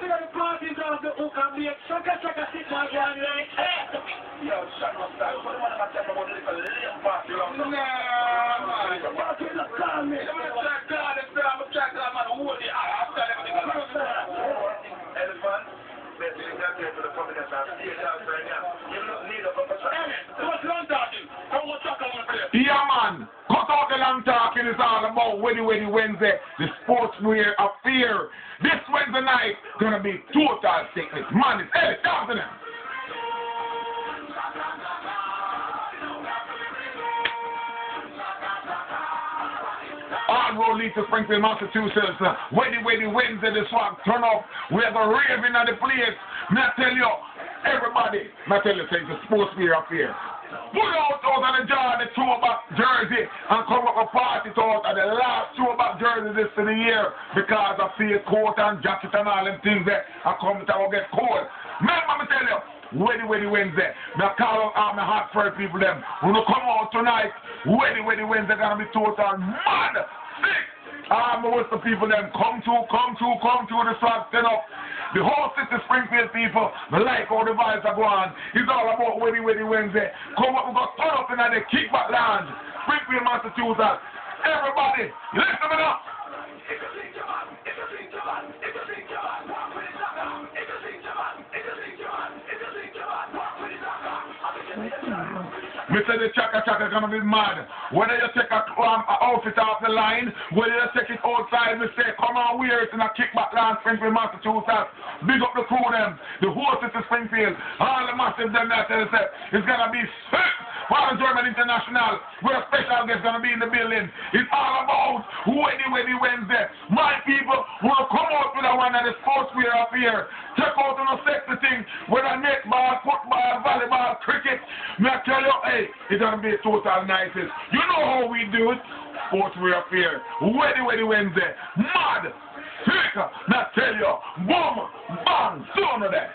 the parties of the hook and be a sucker sit my gang like yo, shut up, style. What do I talk about this? A little party on the party in the car, man. I'm going to try God and say, I'm going to try God, man, who are the after everything? Elephant, let's see that here for the providence and stay down right now. You don't need a conversation. What's long talking? How much talk on the place? Yeah, man. Cut out the long talking is all about Weddy Wednesday, the sportswear affair. This Wednesday night, gonna be total sickness. Man, it's Eddie, talk to them. On road lead to Springfield, Massachusetts. Weddy Wednesday, the swag turn up. We have a raving at the place. May I tell you, everybody, may I tell you, it's a sportswear affair. Pull out of the jar the throwback jersey and come up a party out of the last throwback jersey this of the year because I see a coat and jacket and all them things there. I come to get cold. Remember me tell you, Weddy Wednesday. Now call out all my hot fur people them. When you come out tonight, Weddy Wednesday gonna be total mad sick. What's the people them come to the swag stand up. The whole city Springfield people, the like all the vibes are going. It's all about Weddy Wednesday. Come up, we got turn up in the kickback lounge. Springfield, Massachusetts. Everybody, listen me up. Mr. The chaka gonna be mad. Whether you take a outfit off the line, whether you take it outside, we say, come on, wear it in a kickback land, Springfield, Massachusetts. Big up the crew them, the whole city Springfield, all the massive them that tell us it's gonna be sick. While German International, where a special guest gonna be in the building. It's all about Weddy Wednesday. My people will come out with a one of the sportswear up here. Check out on a sexy thing, whether netball, football, volleyball, cricket. May I tell you, hey, it's gonna be a total nicest. You know how we do it. Sportswear up here. Weddy Wednesday. Mad. Sick. Now tell you, boom, bang, soon of that.